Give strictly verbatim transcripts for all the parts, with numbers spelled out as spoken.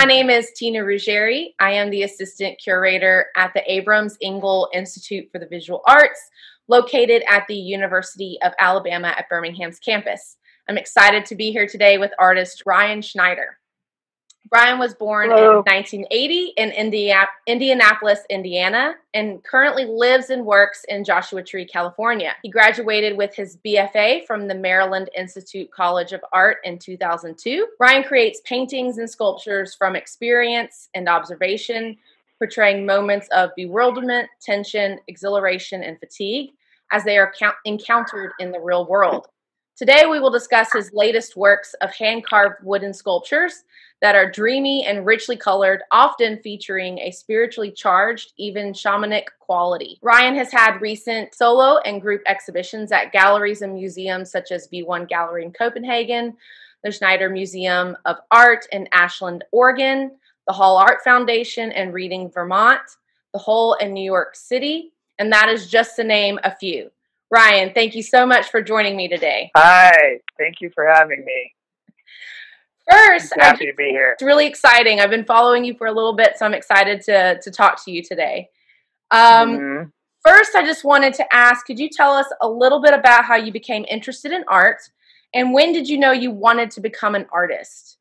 name is Tina Ruggieri. I am the assistant curator at the Abrams Engel Institute for the Visual Arts, located at the University of Alabama at Birmingham's campus. I'm excited to be here today with artist Ryan Schneider. Ryan was born Hello. in nineteen eighty in India, Indianapolis, Indiana, and currently lives and works in Joshua Tree, California. He graduated with his B F A from the Maryland Institute College of Art in two thousand two. Ryan creates paintings and sculptures from experience and observation, portraying moments of bewilderment, tension, exhilaration, and fatigue as they are encountered in the real world. Today, we will discuss his latest works of hand-carved wooden sculptures that are dreamy and richly colored, often featuring a spiritually charged, even shamanic quality. Ryan has had recent solo and group exhibitions at galleries and museums such as V one Gallery in Copenhagen, the Schneider Museum of Art in Ashland, Oregon, the Hall Art Foundation in Reading, Vermont, the Hole in New York City, and that is just to name a few. Ryan, thank you so much for joining me today. Hi, thank you for having me. First, I'm happy I, to be here. It's really exciting. I've been following you for a little bit, so I'm excited to, to talk to you today. Um, mm-hmm. First, I just wanted to ask, could you tell us a little bit about how you became interested in art, and when did you know you wanted to become an artist?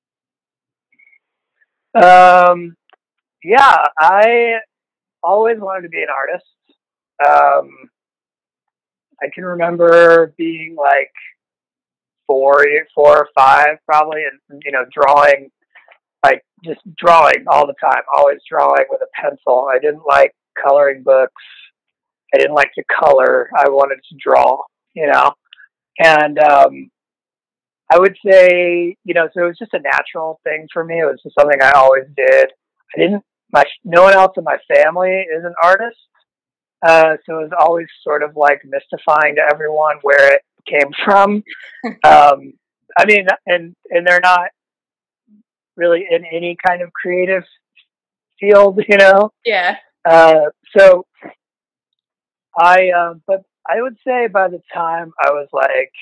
Um, yeah, I always wanted to be an artist. Um, I can remember being like four, four or five probably, and, you know, drawing, like just drawing all the time, always drawing with a pencil. I didn't like coloring books. I didn't like to color. I wanted to draw, you know, and, um, I would say, you know, so it was just a natural thing for me. It was just something I always did. I didn't, my, no one else in my family is an artist. Uh, so it was always sort of like mystifying to everyone where it came from. um, I mean, and, and they're not really in any kind of creative field, you know? Yeah. Uh, so I, um, but I would say by the time I was like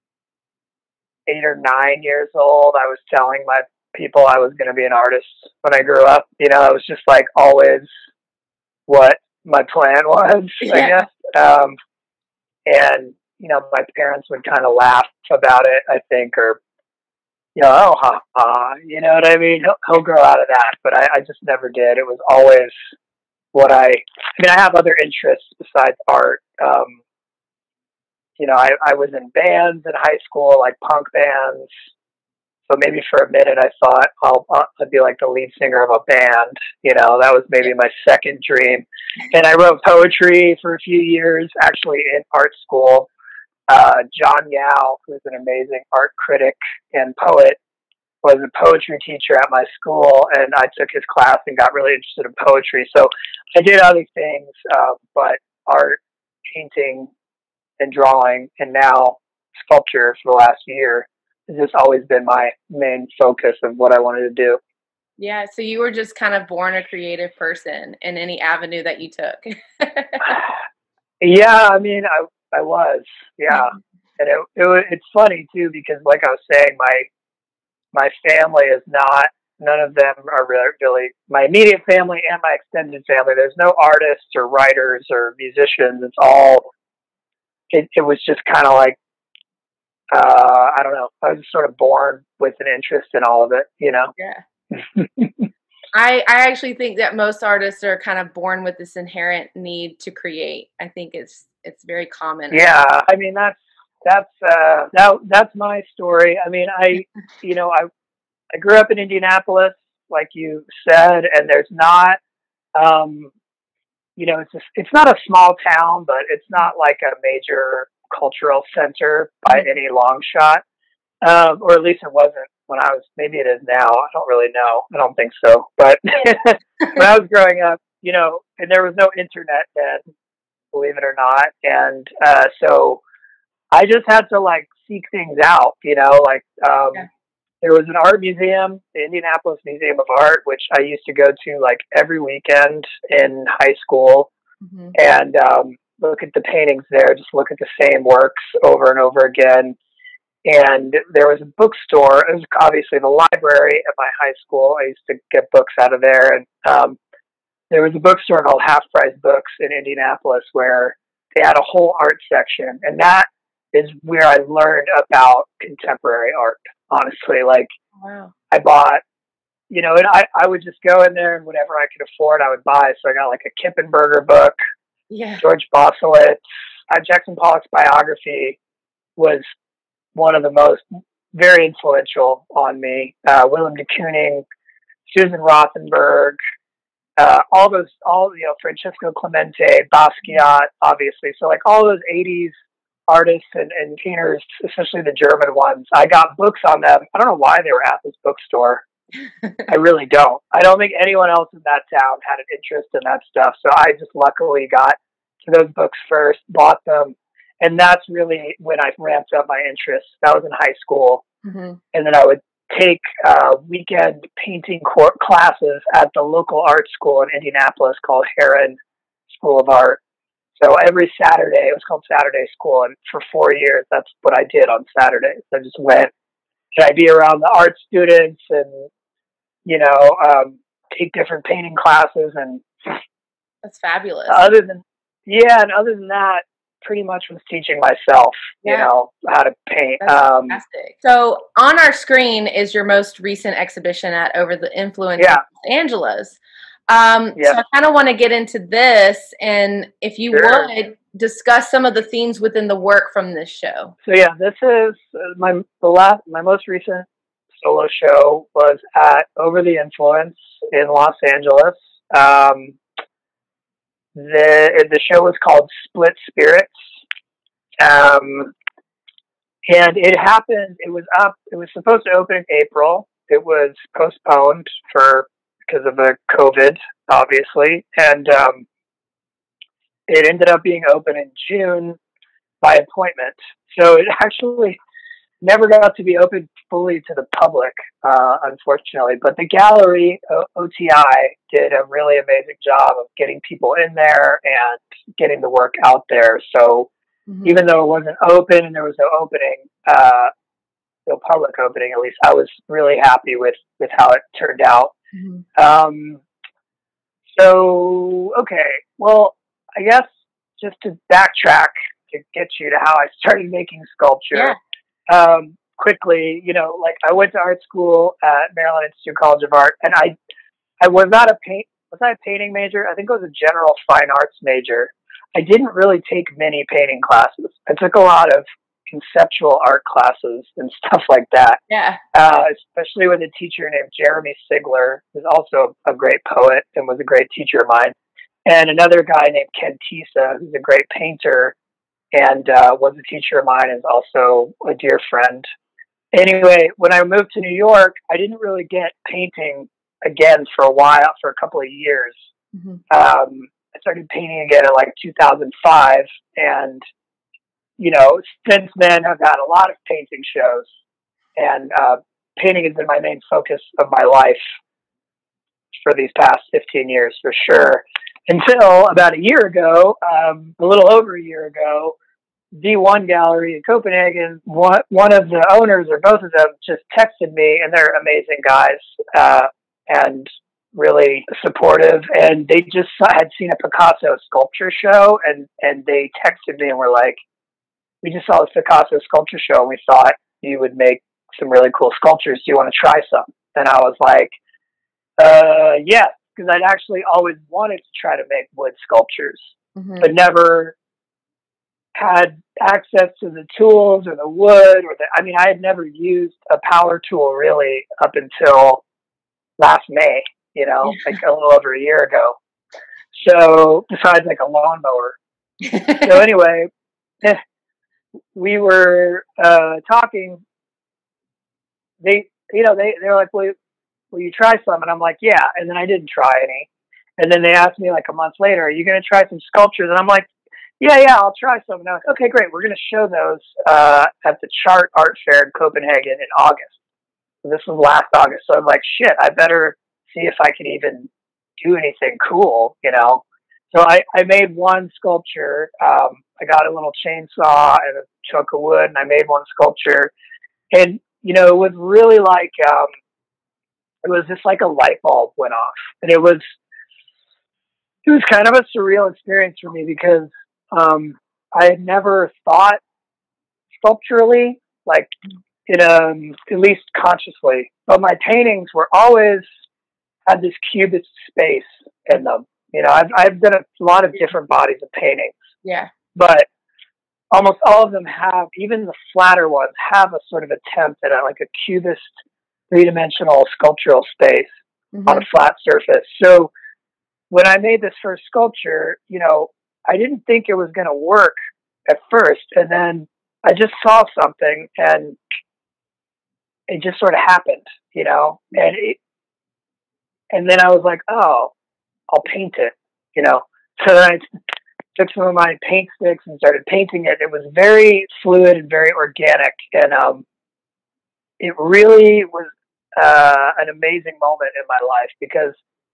eight or nine years old, I was telling my people I was going to be an artist when I grew up. You know, it was just like always what my plan was, yeah. I guess. Um, and, you know, my parents would kind of laugh about it, I think, or, you know, oh, ha, ha, you know what I mean? He'll, he'll grow out of that, but I, I just never did. It was always what I, I mean, I have other interests besides art. Um, you know, I, I was in bands in high school, like punk bands. So maybe for a minute I thought I'll, I'd be like the lead singer of a band. You know, that was maybe my second dream. And I wrote poetry for a few years, actually in art school. Uh, John Yao, who's an amazing art critic and poet, was a poetry teacher at my school, and I took his class and got really interested in poetry. So I did other things, uh, but art, painting, and drawing, and now sculpture for the last year has just always been my main focus of what I wanted to do. Yeah, so you were just kind of born a creative person in any avenue that you took. Yeah, I mean, I I was, yeah, and it, it it's funny too because, like I was saying, my my family is not. None of them are really, really my immediate family and my extended family. There's no artists or writers or musicians. It's all. It, it was just kind of like. Uh, I don't know. I was sort of born with an interest in all of it, you know? Yeah. I, I actually think that most artists are kind of born with this inherent need to create. I think it's, it's very common. Yeah. I mean, that's, that's, uh, that, that's my story. I mean, I, you know, I, I grew up in Indianapolis, like you said, and there's not, um, you know, it's just, it's not a small town, but it's not like a major cultural center by any long shot, um, or at least it wasn't when I was. Maybe it is now. I don't really know. I don't think so. But when I was growing up, you know, and there was no internet then, believe it or not, and uh, so I just had to like seek things out. You know, like um, yeah. There was an art museum, the Indianapolis Museum of Art, which I used to go to like every weekend in high school, mm-hmm. and um, look at the paintings there, just look at the same works over and over again. And there was a bookstore. It was obviously the library at my high school. I used to get books out of there. And um, there was a bookstore called Half Price Books in Indianapolis where they had a whole art section. And that is where I learned about contemporary art, honestly. Like, wow. I bought, you know, and I, I would just go in there and whatever I could afford, I would buy. So I got like a Kippenberger book, yeah. George Bosowitz. Uh, Jackson Pollock's biography was one of the most very influential on me. Uh, Willem de Kooning, Susan Rothenberg, uh, all those, all, you know, Francisco Clemente, Basquiat, obviously. So like all those eighties artists and, and painters, especially the German ones, I got books on them. I don't know why they were at this bookstore. I really don't. I don't think anyone else in that town had an interest in that stuff. So I just luckily got to those books first, bought them. And that's really when I ramped up my interest. That was in high school. Mm-hmm. And then I would take uh, weekend painting court classes at the local art school in Indianapolis called Heron School of Art. So every Saturday, it was called Saturday School. And for four years, that's what I did on Saturdays. I just went and I'd be around the art students and, you know, um, take different painting classes. And that's fabulous. Other than, yeah, and other than that, pretty much was teaching myself, yeah. you know, how to paint. That's um, fantastic. So on our screen is your most recent exhibition at Over the Influence yeah. in Los Angeles. Um, yeah. So I kind of want to get into this, and if you sure. would discuss some of the themes within the work from this show. So yeah, this is my the last my most recent solo show was at Over the Influence in Los Angeles. Um, The the show was called Split Spirits, um, and it happened. It was up. It was supposed to open in April. It was postponed for because of the COVID, obviously, and um, it ended up being open in June by appointment. So it actually never got to be open fully to the public, uh, unfortunately. But the gallery, o- OTI, did a really amazing job of getting people in there and getting the work out there. So mm-hmm. even though it wasn't open and there was no opening, uh, no public opening, at least, I was really happy with, with how it turned out. Mm-hmm. Um, so, okay, well, I guess just to backtrack to get you to how I started making sculpture. Yeah. Um, quickly, you know, like I went to art school at Maryland Institute College of Art, and I, I was not a paint, was I a painting major? I think it was a general fine arts major. I didn't really take many painting classes. I took a lot of conceptual art classes and stuff like that. Yeah. Uh, especially with a teacher named Jeremy Sigler, who's also a great poet and was a great teacher of mine. And another guy named Ken Tisa, who's a great painter and uh, was a teacher of mine, is also a dear friend. Anyway, when I moved to New York, I didn't really get painting again for a while, for a couple of years. Mm-hmm. Um, I started painting again in like two thousand five. And, you know, since then I've had a lot of painting shows, and uh, painting has been my main focus of my life for these past fifteen years, for sure. Until about a year ago, um, a little over a year ago, D one Gallery in Copenhagen, one, one of the owners, or both of them, just texted me, and they're amazing guys, uh, and really supportive. And they just had seen a Picasso sculpture show, and, and they texted me and were like, we just saw this Picasso sculpture show, and we thought you would make some really cool sculptures. Do you want to try some? And I was like, uh, yeah. Because I'd actually always wanted to try to make wood sculptures, mm-hmm. but never had access to the tools or the wood or the, I mean, I had never used a power tool really up until last May, you know, like a little over a year ago. So besides like a lawnmower. So anyway, we were uh, talking, they, you know, they, they were like, well, will you try some? And I'm like, yeah. And then I didn't try any. And then they asked me like a month later, are you going to try some sculptures? And I'm like, yeah, yeah, I'll try some. And I was like, okay, great. We're going to show those uh, at the Chart Art Fair in Copenhagen in August. So this was last August. So I'm like, shit, I better see if I can even do anything cool, you know? So I, I made one sculpture. Um, I got a little chainsaw and a chunk of wood and I made one sculpture. And, you know, it was really like, um, it was just like a light bulb went off. And it was, it was kind of a surreal experience for me because um, I had never thought sculpturally, like in a, at least consciously. But my paintings were always had this cubist space in them. You know, I've I've done a lot of different bodies of paintings. Yeah. But almost all of them have, even the flatter ones, have a sort of attempt at a, like a cubist, three-dimensional sculptural space mm-hmm. on a flat surface. So when I made this first sculpture, you know, I didn't think it was going to work at first. And then I just saw something and it just sort of happened, you know, and it, and then I was like, oh, I'll paint it, you know. So then I took some of my paint sticks and started painting it. It was very fluid and very organic. And um, it really was uh, an amazing moment in my life because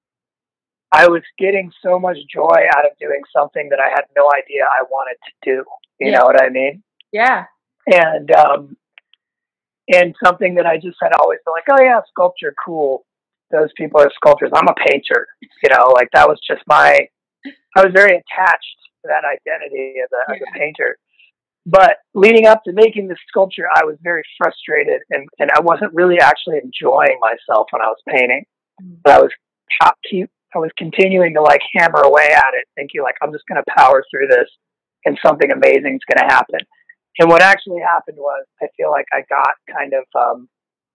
I was getting so much joy out of doing something that I had no idea I wanted to do. You yeah. know what I mean? Yeah. And, um, and something that I just had always been like, oh yeah, sculpture, cool. Those people are sculptors. I'm a painter, you know, like that was just my, I was very attached to that identity as a, yeah. as a painter. But leading up to making this sculpture, I was very frustrated and, and I wasn't really actually enjoying myself when I was painting. Mm-hmm. But I was keep, I was continuing to like hammer away at it, thinking like, I'm just going to power through this and something amazing is going to happen. And what actually happened was I feel like I got kind of um,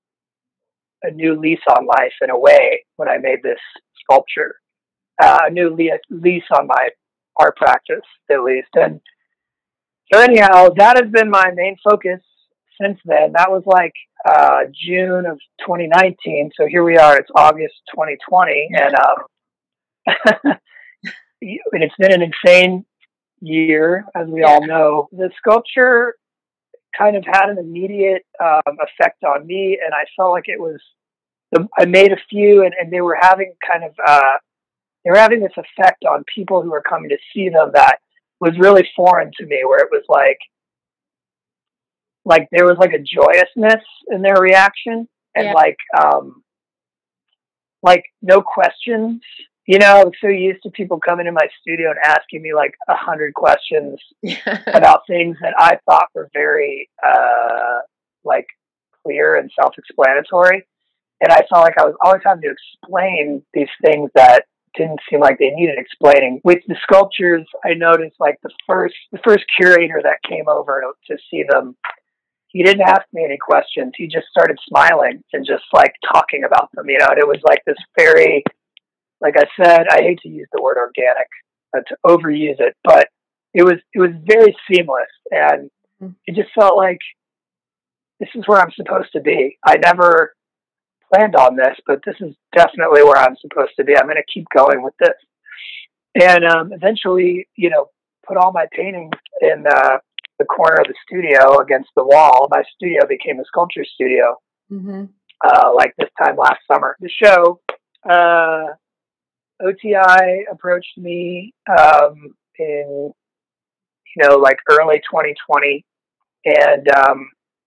a new lease on life in a way when I made this sculpture, uh, a new le- lease on my art practice, at least. And so anyhow, that has been my main focus since then. That was like uh, June of twenty nineteen. So here we are. It's August twenty twenty. And, um, and it's been an insane year, as we yeah. all know. The sculpture kind of had an immediate um, effect on me, and I felt like it was. I made a few, and, and they were having kind of uh, they were having this effect on people who were coming to see them that was really foreign to me. Where it was like, like there was like a joyousness in their reaction, and yeah. like um, like no questions. You know, I was so used to people coming in my studio and asking me like a hundred questions about things that I thought were very uh, like clear and self-explanatory. And I felt like I was always having to explain these things that didn't seem like they needed explaining. With the sculptures, I noticed like the first the first curator that came over to, to see them, he didn't ask me any questions. He just started smiling and just like talking about them, you know. And it was like this very, like I said, I hate to use the word organic, uh, to overuse it, but it was it was very seamless, and it just felt like this is where I'm supposed to be. I never planned on this, but this is definitely where I'm supposed to be. I'm going to keep going with this, and um, eventually, you know, put all my paintings in uh, the corner of the studio against the wall. My studio became a sculpture studio, mm-hmm. uh, like this time last summer. The show. Uh, O T I approached me um, in, you know, like early twenty twenty, and um,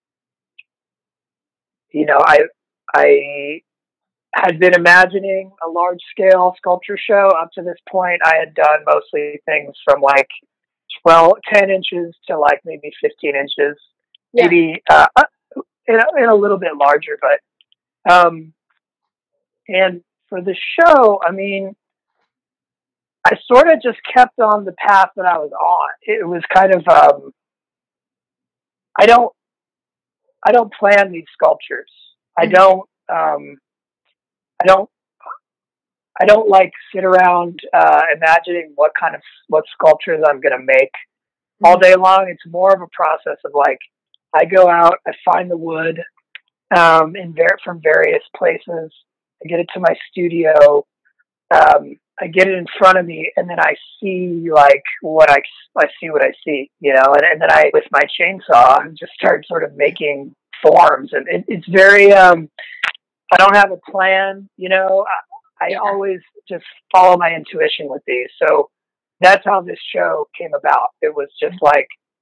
you know, I I had been imagining a large scale sculpture show. Up to this point, I had done mostly things from like twelve, ten inches to like maybe fifteen inches, yeah. maybe uh, in, a, in a little bit larger, but um, and for the show, I mean. I sort of just kept on the path that I was on. It was kind of, um, I don't, I don't plan these sculptures. I don't, um, I don't, I don't like sit around, uh, imagining what kind of, what sculptures I'm going to make all day long. It's more of a process of like, I go out, I find the wood, um, in ver- from various places. I get it to my studio. Um, I get it in front of me, and then I see like what I, I see what I see, you know, and, and then I, with my chainsaw, just start sort of making forms, and it, it's very, um, I don't have a plan, you know, I, I yeah. always just follow my intuition with these. So that's how this show came about. It was just like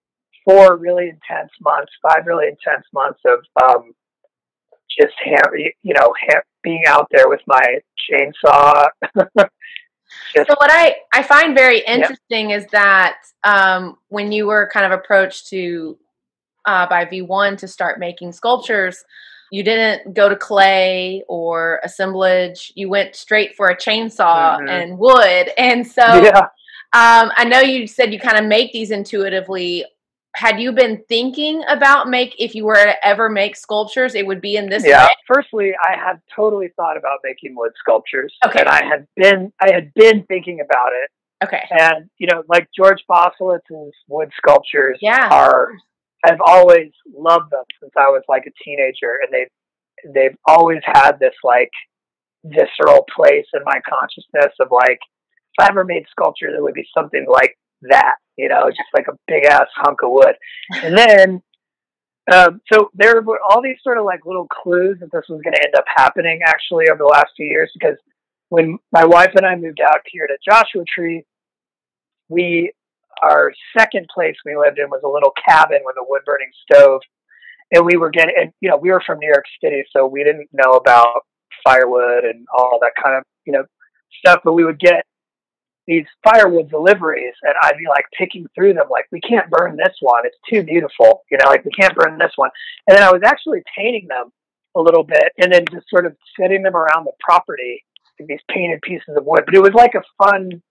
four really intense months, five really intense months of um, just ham- you know ham- being out there with my chainsaw. Just, so what I, I find very interesting yeah. is that um, when you were kind of approached to uh, by V one to start making sculptures, you didn't go to clay or assemblage. You went straight for a chainsaw mm-hmm. and wood. And so yeah. um, I know you said you kind of make these intuitively. Had you been thinking about make if you were to ever make sculptures, it would be in this yeah. way? Firstly, I had totally thought about making wood sculptures. Okay. And I had been I had been thinking about it. Okay. And you know, like George Bosolitz's wood sculptures yeah. are I've always loved them since I was like a teenager, and they've they've always had this like visceral place in my consciousness of like, if I ever made sculpture, there would be something like that, you know, just like a big ass hunk of wood. And then, um, so there were all these sort of like little clues that this was going to end up happening actually over the last few years, because when my wife and I moved out here to Joshua Tree, we, our second place we lived in was a little cabin with a wood burning stove. And we were getting, and, you know, we were from New York City, so we didn't know about firewood and all that kind of, you know, stuff, but we would get these firewood deliveries, and I'd be like picking through them, like, we can't burn this one. It's too beautiful. You know, like, we can't burn this one. And then I was actually painting them a little bit and then just sort of setting them around the property, like these painted pieces of wood. But it was like a fun,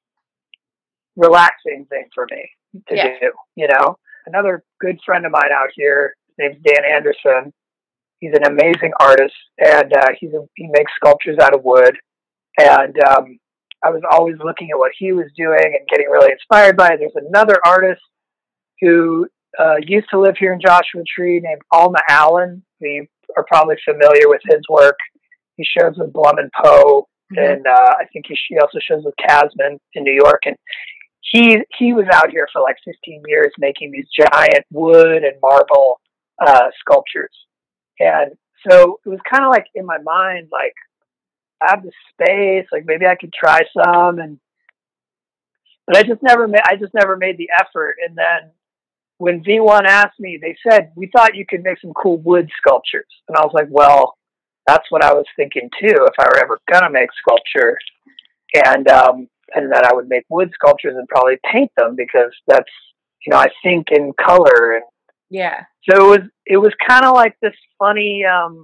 relaxing thing for me to yeah. do, you know. Another good friend of mine out here, his name's Dan Anderson. He's an amazing artist, and uh, he's a, he makes sculptures out of wood. And um, I was always looking at what he was doing and getting really inspired by it. There's another artist who uh, used to live here in Joshua Tree named Alma Allen. You are probably familiar with his work. He shows with Blum and Poe, mm-hmm. and uh, I think he, he also shows with Casman in New York. And he he was out here for like fifteen years making these giant wood and marble uh, sculptures. And so it was kind of like in my mind, like, I have the space, like maybe I could try some, and but I just never made I just never made the effort. And then when V one asked me, they said, we thought you could make some cool wood sculptures. And I was like, well, that's what I was thinking too, if I were ever gonna make sculpture. And um and that I would make wood sculptures and probably paint them, because that's, you know, I think in color. And yeah. So it was it was kind of like this funny um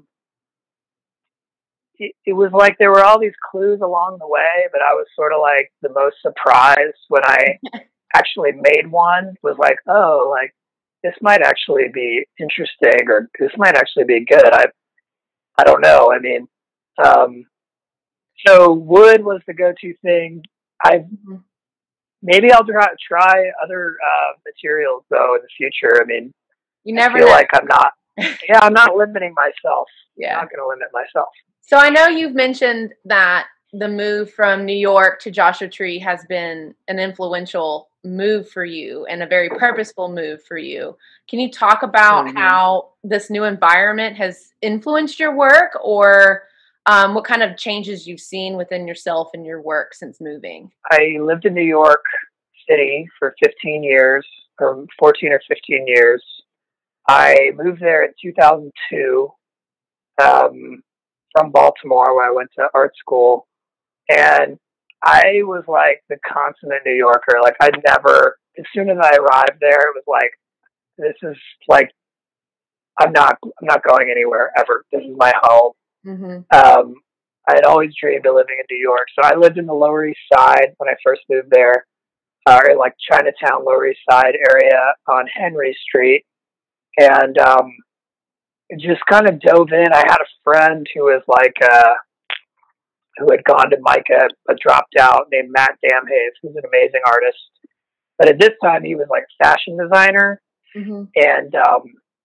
It, it was like there were all these clues along the way, but I was sort of like the most surprised when I actually made one. Was like, oh, like this might actually be interesting, or this might actually be good. I, I don't know. I mean, um, so wood was the go-to thing. I maybe I'll try try other uh, materials though in the future. I mean, you never I feel know. like I'm not. Yeah, I'm not limiting myself. Yeah, I'm not going to limit myself. So I know you've mentioned that the move from New York to Joshua Tree has been an influential move for you and a very purposeful move for you. Can you talk about mm-hmm. how this new environment has influenced your work, or um, what kind of changes you've seen within yourself and your work since moving? I lived in New York City for fifteen years, or fourteen or fifteen years. I moved there in two thousand two. Um, from Baltimore, where I went to art school, and I was like the consummate New Yorker. Like, I never, as soon as I arrived there, it was like, this is like, I'm not, I'm not going anywhere ever. This is my home. Mm-hmm. Um, I had always dreamed of living in New York, so I lived in the Lower East Side when I first moved there, uh, or like Chinatown, Lower East Side area on Henry Street, and um, just kind of dove in. I had a friend who was like, uh, who had gone to MICA, but dropped out, named Matt Damhave, who's an amazing artist. But at this time, he was like a fashion designer. Mm-hmm. And um,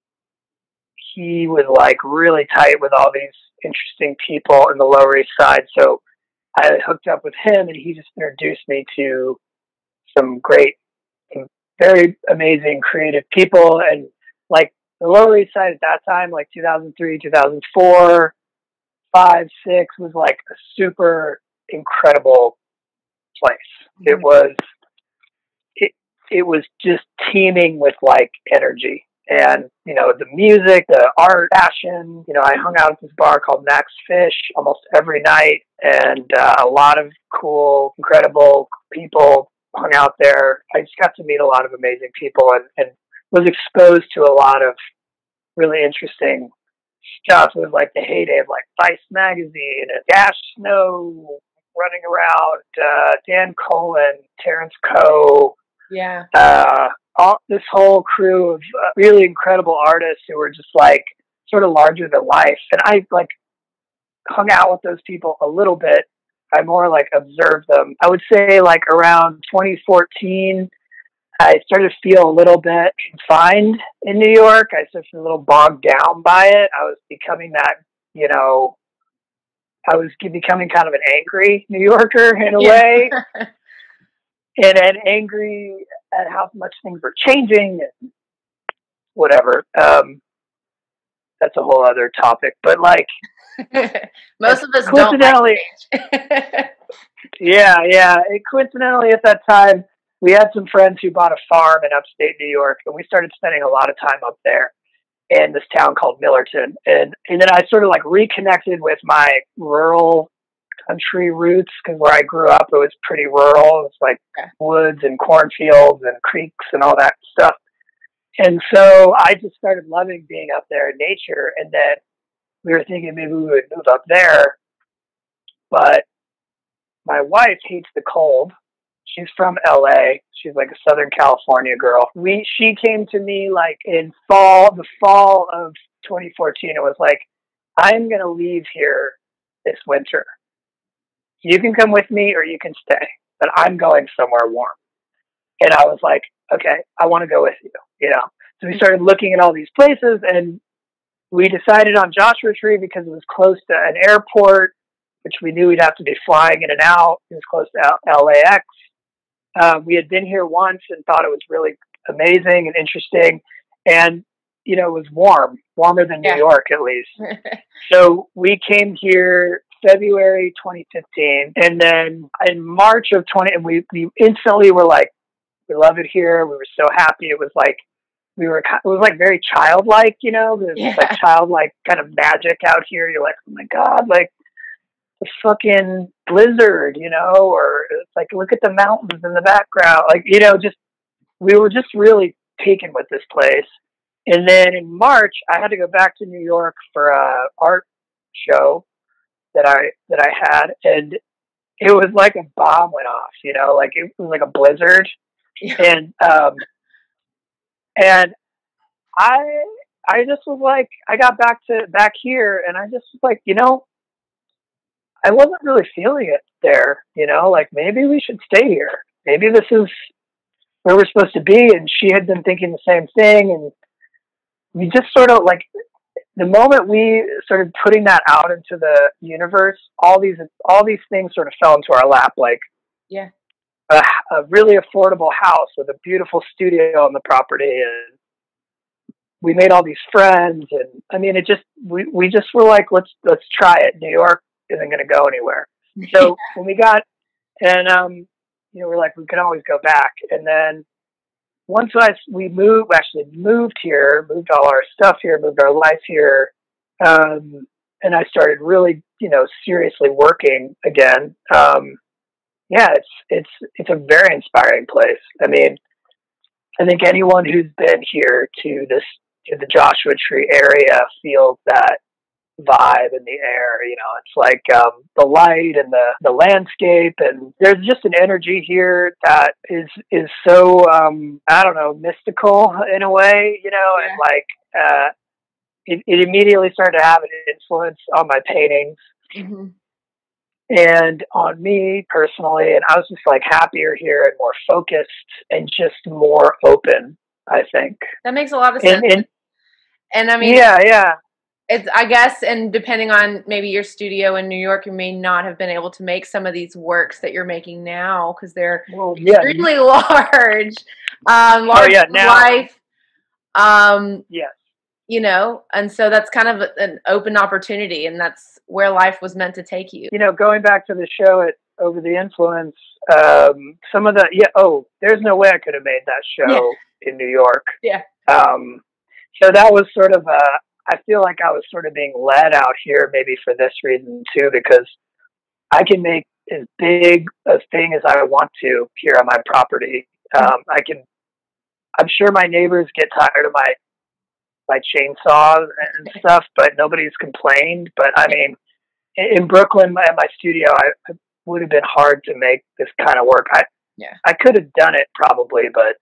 he was like really tight with all these interesting people in the Lower East Side. So I hooked up with him, and he just introduced me to some great, some very amazing creative people. And like, the Lower East Side at that time, like two thousand three, two thousand four, five, six, was like a super incredible place. Mm-hmm. It was, it, it was just teeming with like energy. And, you know, the music, the art, fashion, you know, I hung out at this bar called Max Fish almost every night, and uh, a lot of cool, incredible people hung out there. I just got to meet a lot of amazing people, and, and was exposed to a lot of really interesting stuff. It was like the heyday of like Vice magazine and Dash Snow running around, uh, Dan Cohen, Terrence Coe. Yeah. Uh, all this whole crew of uh, really incredible artists who were just like sort of larger than life. And I like hung out with those people a little bit. I more like observed them. I would say like around twenty fourteen, I started to feel a little bit confined in New York. I started to feel a little bogged down by it. I was becoming that, you know, I was becoming kind of an angry New Yorker in a yeah. way. And, and angry at how much things were changing and whatever. Um, that's a whole other topic. But like, most of us coincidentally, don't like yeah, yeah. It, coincidentally, at that time, we had some friends who bought a farm in upstate New York, and we started spending a lot of time up there in this town called Millerton. And and then I sort of like reconnected with my rural country roots, because where I grew up, it was pretty rural. It was like okay. woods and cornfields and creeks and all that stuff. And so I just started loving being up there in nature. And then we were thinking maybe we would move up there. But my wife hates the cold. She's from L A. She's like a Southern California girl. We she came to me like in fall, the fall of twenty fourteen. It was like, I'm going to leave here this winter. You can come with me or you can stay, but I'm going somewhere warm. And I was like, okay, I want to go with you, you know? So we started looking at all these places, and we decided on Joshua Tree because it was close to an airport, which we knew we'd have to be flying in and out. It was close to L A X. Uh, we had been here once and thought it was really amazing and interesting. And, you know, it was warm, warmer than New yeah. York, at least. So we came here February twenty fifteen, and then in March of twenty, and we, we instantly were like, we love it here. We were so happy. It was like, we were, it was like very childlike, you know, there's yeah. like childlike kind of magic out here. You're like, oh my God, like the fucking blizzard, you know, or it's like, look at the mountains in the background. Like, you know, just, we were just really taken with this place. And then in March, I had to go back to New York for a art show that I, that I had. And it was like a bomb went off, you know, like it was like a blizzard. Yeah. And, um, and I, I just was like, I got back to back here and I just was like, you know, I wasn't really feeling it there, you know, like maybe we should stay here. Maybe this is where we're supposed to be. And she had been thinking the same thing. And we just sort of like, the moment we started putting that out into the universe, all these, all these things sort of fell into our lap. Like, yeah, a, a really affordable house with a beautiful studio on the property. And we made all these friends. And I mean, it just, we, we just were like, let's, let's try it. New York isn't going to go anywhere. So when we got, and, um, you know, we're like, we can always go back. And then once I, we moved, actually moved here, moved all our stuff here, moved our life here. Um, and I started really, you know, seriously working again. Um, yeah, it's, it's, it's a very inspiring place. I mean, I think anyone who's been here to this, to the Joshua Tree area feels that vibe in the air. You know, it's like um, the light and the, the landscape, and there's just an energy here that is is so um, I don't know, mystical in a way. You know, yeah. and like uh, it, it immediately started to have an influence on my paintings mm-hmm. and on me personally. And I was just like happier here and more focused and just more open, I think. That makes a lot of sense. And, and, and I mean, yeah, yeah. It's, I guess, and depending on maybe your studio in New York, you may not have been able to make some of these works that you're making now because they're well, yeah. extremely large, um, large oh, yeah, now, life. Um, yes. You know, and so that's kind of an open opportunity, and that's where life was meant to take you. You know, going back to the show at over the influence. Um, some of the yeah. Oh, there's no way I could have made that show yeah. in New York. Yeah. Um, so that was sort of a. I feel like I was sort of being led out here, maybe for this reason too, because I can make as big a thing as I want to here on my property. Um, I can. I'm sure my neighbors get tired of my my chainsaws and stuff, but nobody's complained. But I mean, in Brooklyn, at my studio, I, it would have been hard to make this kind of work. I yeah. I could have done it probably, but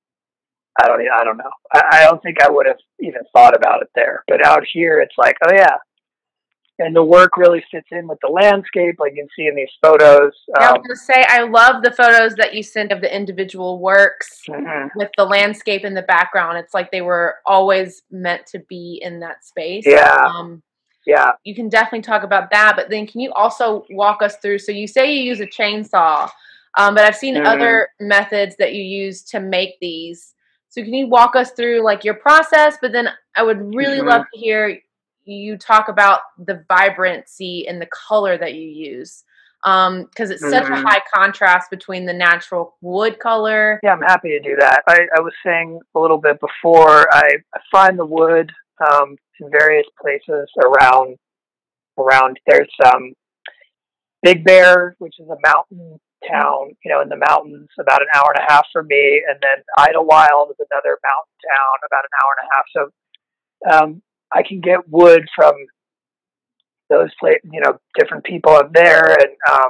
I don't. I don't know. I, I don't think I would have even thought about it there. But out here, it's like, oh yeah. And the work really fits in with the landscape, like you can see in these photos. Um, I was going to say, I love the photos that you sent of the individual works mm-hmm. with the landscape in the background. It's like they were always meant to be in that space. Yeah. Um, yeah. You can definitely talk about that, but then can you also walk us through? So you say you use a chainsaw, um, but I've seen mm-hmm. other methods that you use to make these. So can you walk us through like your process? But then I would really mm-hmm. love to hear you talk about the vibrancy and the color that you use, um, because it's such mm-hmm. a high contrast between the natural wood color. Yeah, I'm happy to do that. I, I was saying a little bit before, I, I find the wood um, in various places around, around. There's um, Big Bear, which is a mountain town, you know, in the mountains, about an hour and a half from me, and then Idlewild is another mountain town, about an hour and a half. So um, I can get wood from those places, you know, different people up there, and um,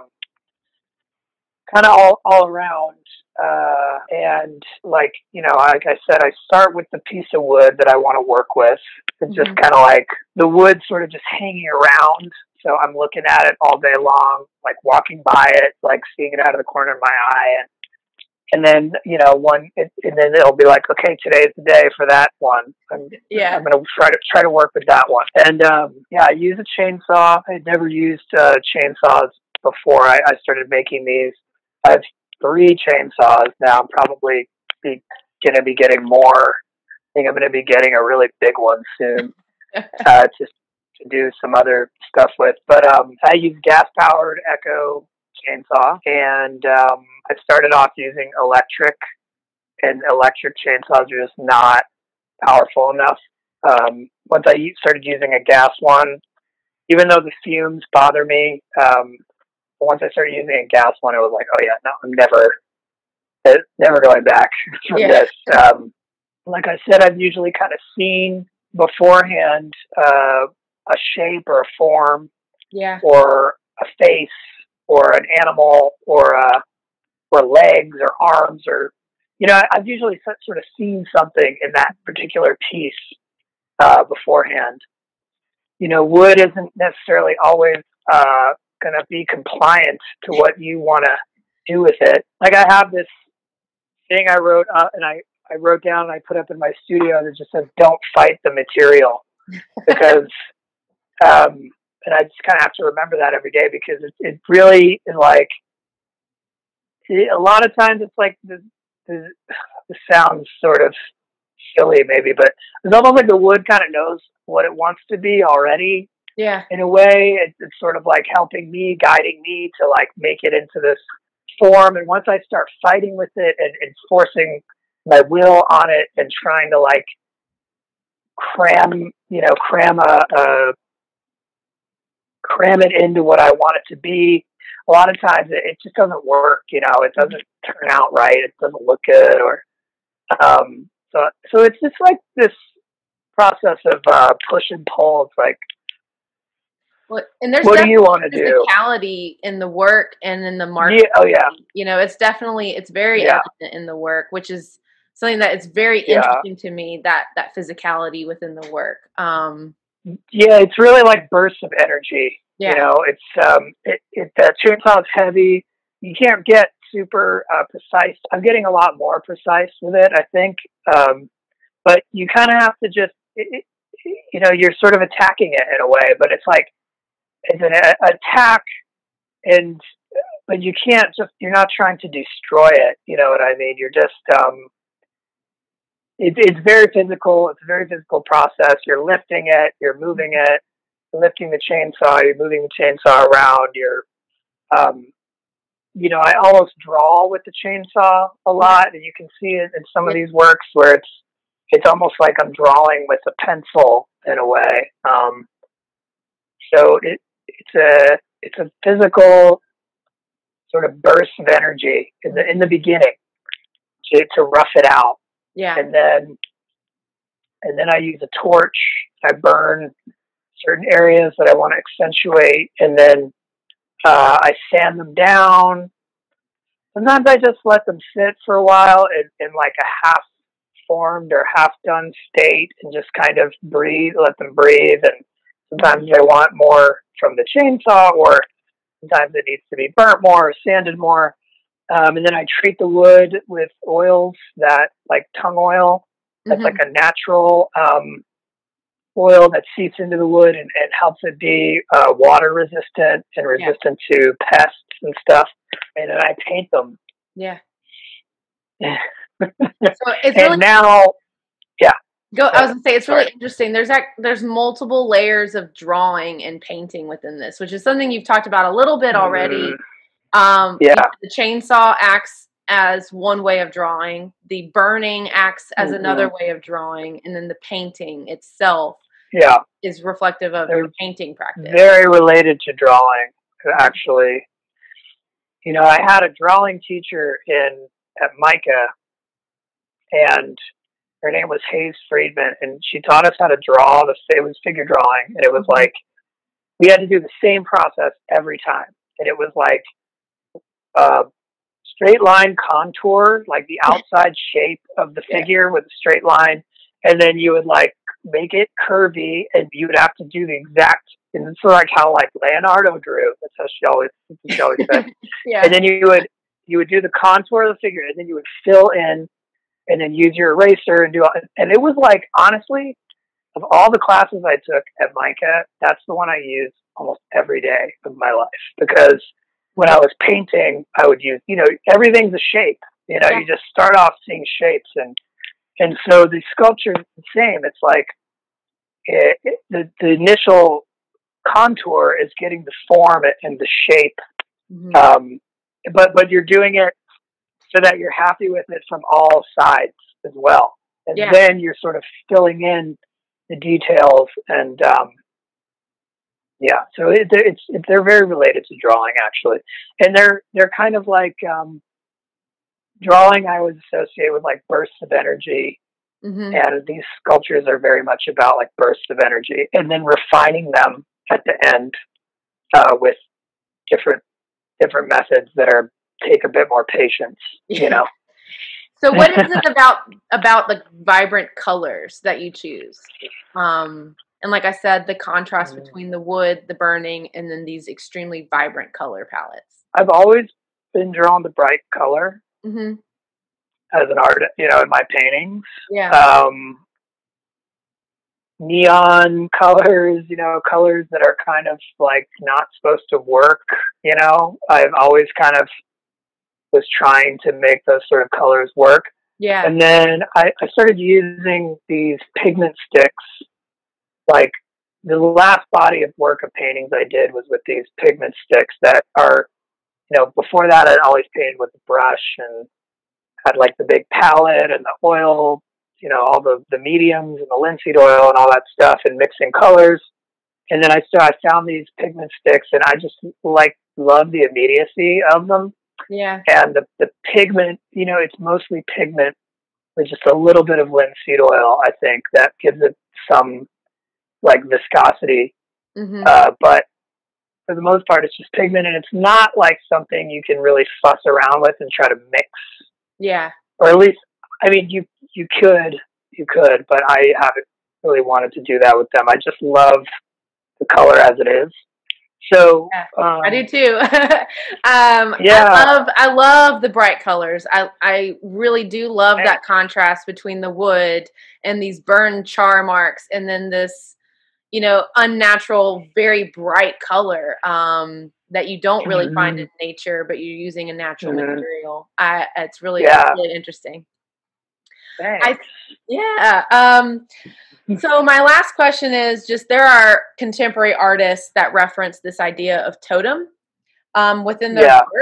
kind of all, all around. Uh, and like, you know, like I said, I start with the piece of wood that I want to work with. It's mm-hmm. just kind of like the wood sort of just hanging around. So I'm looking at it all day long, like walking by it, like seeing it out of the corner of my eye. And And then, you know, one, it, and then it'll be like, okay, today's the day for that one. I'm, yeah. I'm going to try to try to work with that one. And, um, yeah, I use a chainsaw. I'd never used, uh, chainsaws before I, I started making these. I have three chainsaws now. I'm probably be, going to be getting more. I think I'm going to be getting a really big one soon, uh, to, to do some other stuff with. But, um, I use gas powered Echo chainsaw, and um, I started off using electric, and electric chainsaws are just not powerful enough. Um, once I started using a gas one, even though the fumes bother me, um, once I started using a gas one, it was like, oh yeah, no, I'm never, never going back from yeah. this. Um, like I said, I've usually kind of seen beforehand uh, a shape or a form, yeah, or a face, or an animal, or uh, or legs, or arms, or, you know, I've usually sort of seen something in that particular piece uh, beforehand. You know, wood isn't necessarily always uh, going to be compliant to what you want to do with it. Like I have this thing I wrote up, and I, I wrote down and I put up in my studio that just says, "Don't fight the material," because. Um, And I just kind of have to remember that every day, because it, it really is like, it, a lot of times it's like, the, the, this sounds sort of silly maybe, but it's almost like the wood kind of knows what it wants to be already. Yeah. In a way, it, it's sort of like helping me, guiding me to like make it into this form. And once I start fighting with it and, and forcing my will on it and trying to like cram, you know, cram a, a cram it into what I want it to be, a lot of times it, it just doesn't work. You know, it doesn't turn out right. It doesn't look good. Or, um, so, so it's just like this process of, uh, push and pull. It's like, well, and there's what do you want to do? Physicality in the work and in the market. Yeah, oh yeah. You know, it's definitely, it's very yeah. evident in the work, which is something that is very yeah. interesting to me, that, that physicality within the work. Um, Yeah, it's really like bursts of energy. Yeah. You know, it's um, it, it the chainsaw is heavy. You can't get super uh, precise. I'm getting a lot more precise with it, I think. Um, but you kind of have to just, it, it, you know, you're sort of attacking it in a way. But it's like it's an a, attack, and but you can't just. You're not trying to destroy it. You know what I mean? You're just. Um, It, it's very physical. It's a very physical process. You're lifting it. You're moving it. You're lifting the chainsaw. You're moving the chainsaw around. You're, um, you know, I almost draw with the chainsaw a lot, and you can see it in some of these works where it's it's almost like I'm drawing with a pencil in a way. Um, so it it's a it's a physical sort of burst of energy in the in the beginning to to rough it out. Yeah. And then and then I use a torch. I burn certain areas that I want to accentuate, and then uh, I sand them down. Sometimes I just let them sit for a while in, in like a half formed or half done state and just kind of breathe, let them breathe. And sometimes I want more from the chainsaw, or sometimes it needs to be burnt more or sanded more. Um, and then I treat the wood with oils that, like tung oil, that's mm-hmm. like a natural um, oil that seeps into the wood and, and helps it be uh, water resistant and resistant yeah. to pests and stuff. And then I paint them. Yeah. so it's and really, now, yeah. Go. I was gonna say it's really Sorry. interesting. There's that. There's multiple layers of drawing and painting within this, which is something you've talked about a little bit already. Mm. Um, yeah. The chainsaw acts as one way of drawing. The burning acts as mm-hmm. another way of drawing, and then the painting itself, yeah, is reflective of They're your painting practice. Very related to drawing, actually. You know, I had a drawing teacher in at MICA, and her name was Hayes Friedman, and she taught us how to draw. The it was figure drawing, and it was mm-hmm. like we had to do the same process every time, and it was like uh, straight line contour, like the outside shape of the figure yeah. with a straight line, and then you would like make it curvy, and you would have to do the exact. And it's sort of like how like Leonardo drew. That's how she always she always said. yeah. And then you would you would do the contour of the figure, and then you would fill in, and then use your eraser and do. All, and it was like, honestly, of all the classes I took at MICA, that's the one I used almost every day of my life, because when I was painting, I would use, you know, everything's a shape. You know, yeah. you just start off seeing shapes, and and so the sculpture is the same. It's like it, it, the the initial contour is getting the form and the shape, mm-hmm. um, but but you're doing it so that you're happy with it from all sides as well, and yeah. then you're sort of filling in the details, and um, yeah, so it, it's it, they're very related to drawing, actually, and they're they're kind of like um, drawing. I always associate with like bursts of energy, mm-hmm. and these sculptures are very much about like bursts of energy, and then refining them at the end uh, with different different methods that are take a bit more patience, you know. So what is it about about the vibrant colors that you choose? Um, and like I said, the contrast mm. between the wood, the burning, and then these extremely vibrant color palettes. I've always been drawn to bright color mm-hmm. as an artist, you know, in my paintings. Yeah. Um, neon colors, you know, colors that are kind of like not supposed to work, you know. I've always kind of was trying to make those sort of colors work. Yeah. And then I, I started using these pigment sticks. Like the last body of work of paintings I did was with these pigment sticks that are, you know, before that I'd always painted with a brush and had like the big palette and the oil, you know, all the, the mediums and the linseed oil and all that stuff and mixing colors. And then I started, I found these pigment sticks, and I just like love the immediacy of them. Yeah. And the, the pigment, you know, it's mostly pigment with just a little bit of linseed oil, I think, that gives it some like viscosity. Mm-hmm. Uh, but for the most part, it's just pigment, and it's not like something you can really fuss around with and try to mix. Yeah. Or at least, I mean, you, you could, you could, but I haven't really wanted to do that with them. I just love the color as it is. So yeah, um, I do too. um, yeah. I love I love the bright colors. I I really do love that contrast between the wood and these burned char marks, and then this, you know, unnatural, very bright color um, that you don't really mm-hmm. find in nature, but you're using a natural mm-hmm. material. I it's really, yeah. really interesting. Thanks. I, yeah. Um, so my last question is just, there are contemporary artists that reference this idea of totem um, within their yeah. work.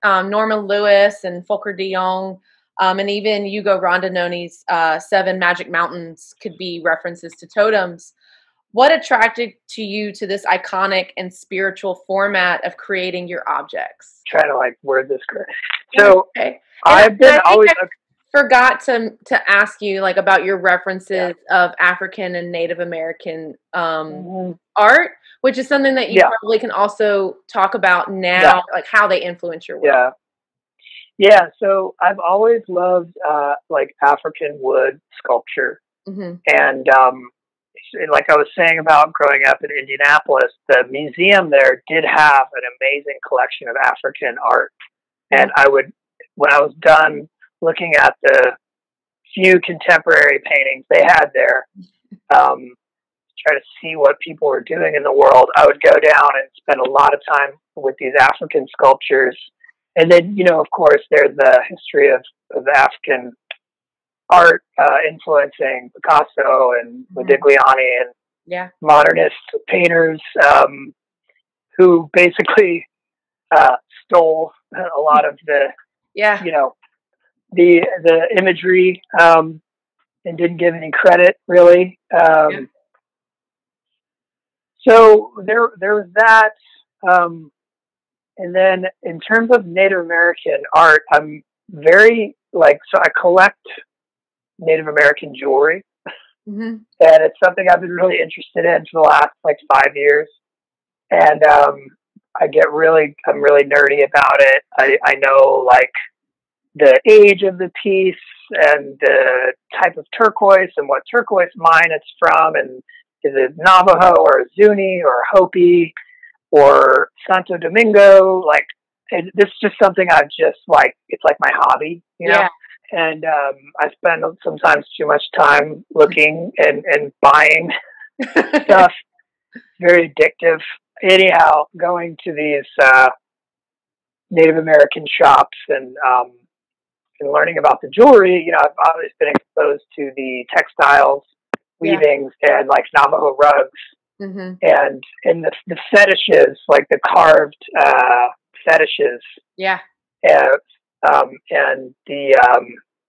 um, Norman Lewis and Volker de Jong, um, and even Hugo Rondinoni's uh, Seven Magic Mountains could be references to totems. What attracted to you to this iconic and spiritual format of creating your objects? Trying to like word this correct. So okay. I've been I always I forgot to to ask you like about your references yeah. of African and Native American um, mm-hmm. art, which is something that you yeah. probably can also talk about now, yeah. like how they influence your work. Yeah. Yeah. So I've always loved uh, like African wood sculpture, mm-hmm. and um, like I was saying about growing up in Indianapolis, the museum there did have an amazing collection of African art. And I would, when I was done looking at the few contemporary paintings they had there, um, try to see what people were doing in the world, I would go down and spend a lot of time with these African sculptures. And then, you know, of course, there's the history of, of African art uh, influencing Picasso and Modigliani and yeah. modernist painters um, who basically uh, stole a lot of the, yeah. you know, the the imagery um, and didn't give any credit really. Um, yeah. So there there was that, um, and then in terms of Native American art, I'm very like so I collect Native American jewelry, mm-hmm. and it's something I've been really interested in for the last like five years. And um, I get really, I'm really nerdy about it. I, I know like the age of the piece and the type of turquoise and what turquoise mine it's from, and is it Navajo or Zuni or Hopi or Santo Domingo? Like it, this is just something I've just like, it's like my hobby, you know? Yeah. And um, I spend sometimes too much time looking and, and buying stuff. Very addictive. Anyhow, going to these uh, Native American shops and um, and learning about the jewelry, you know, I've always been exposed to the textiles, weavings, yeah. and like Navajo rugs, mm-hmm. and and the the fetishes, like the carved uh, fetishes. Yeah. And, um, and the um,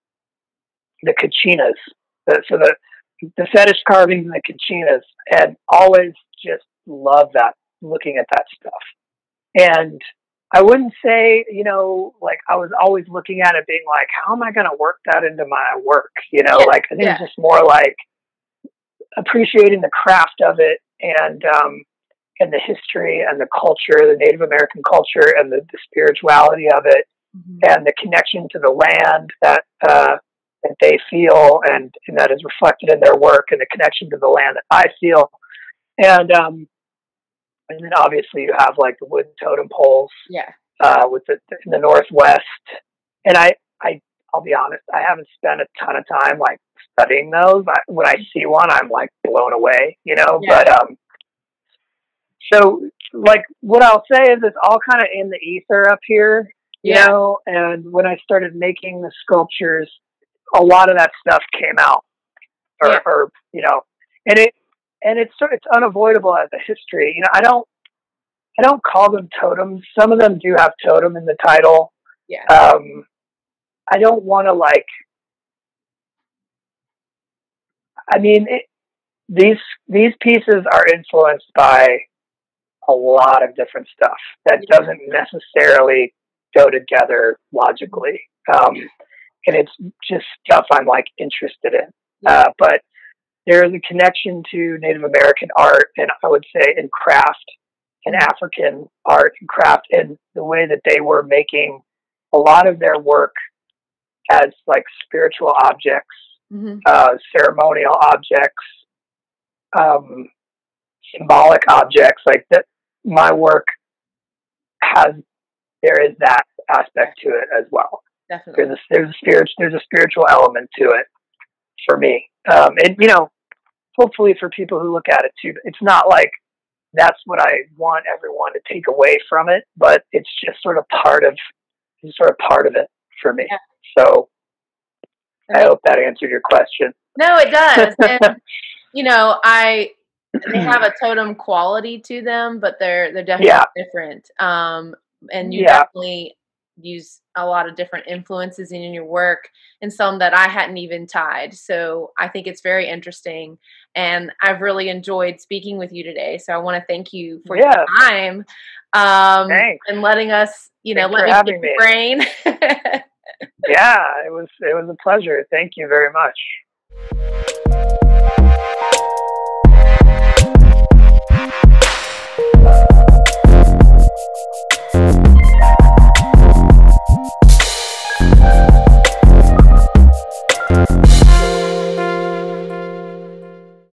the kachinas. The, so the the fetish carvings and the kachinas, and always just love that, looking at that stuff. And I wouldn't say, you know, like I was always looking at it being like, how am I going to work that into my work? You know, yeah. like I think yeah. it's just more like appreciating the craft of it and, um, and the history and the culture, the Native American culture and the, the spirituality of it, mm-hmm. and the connection to the land that, uh, that they feel and, and that is reflected in their work, and the connection to the land that I feel. And, um, and then obviously you have like the wooden totem poles, yeah, uh, with the, in the Northwest. And I, I, I'll be honest, I haven't spent a ton of time like studying those. I, when I see one, I'm like blown away, you know, yeah. but, um, so like what I'll say is it's all kind of in the ether up here, you yeah. know, and when I started making the sculptures, a lot of that stuff came out, or, yeah. or you know, and it, and it's sort it's unavoidable as a history. You know, I don't, I don't call them totems. Some of them do have totem in the title. Yeah. Um, I don't want to like. I mean, it, these these pieces are influenced by a lot of different stuff that yeah. doesn't necessarily go together logically. Um, and it's just stuff I'm like interested in. Yeah. Uh, but there is a connection to Native American art, and I would say in craft and African art and craft, and the way that they were making a lot of their work as like spiritual objects, mm-hmm. uh, ceremonial objects, um, symbolic objects. Like that, my work has, there is that aspect to it as well. Definitely. There's a, there's a spiritual, there's a spiritual element to it for me. Um, and you know, hopefully for people who look at it too, it's not like that's what I want everyone to take away from it, but it's just sort of part of, it's sort of part of it for me. Yeah. So I hope that answered your question. No, it does. And, you know, I, they have a totem quality to them, but they're, they're definitely yeah. different. Um, and you yeah. definitely use a lot of different influences in your work and some that I hadn't even tied. So I think it's very interesting. And I've really enjoyed speaking with you today. So I want to thank you for Yeah. your time um, Thanks. and letting us, you know, Thanks let for me having pick your me. brain. Yeah, it was it was a pleasure. Thank you very much.